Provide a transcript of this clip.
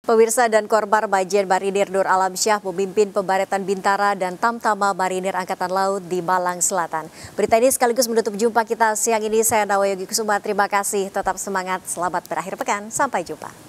Pemirsa dan korban Majen Marinir Nur Alamsyah memimpin pembaretan Bintara dan Tamtama Marinir Angkatan Laut di Malang Selatan. Berita ini sekaligus menutup jumpa kita siang ini. Saya Nawayogi Kusuma, terima kasih. Tetap semangat, selamat berakhir pekan. Sampai jumpa.